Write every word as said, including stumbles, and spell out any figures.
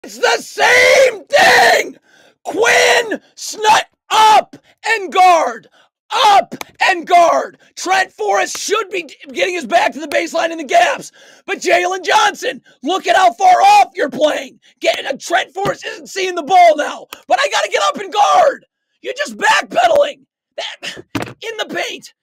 It's the same thing! Quinn, snut up and guard. Up and guard. Trent Forrest should be getting his back to the baseline in the gaps. But Jaylon Johnson, look at how far off you're playing. Getting a Trent Forrest isn't seeing the ball now. But I got to get up and guard. You're just backpedaling. That, in the paint.